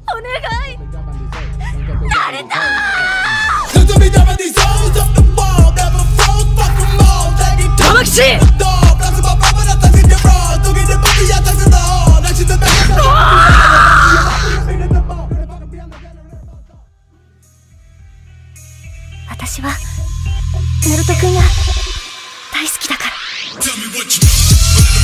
お願い。やれた玉吉。私はナルト君が大好きだから。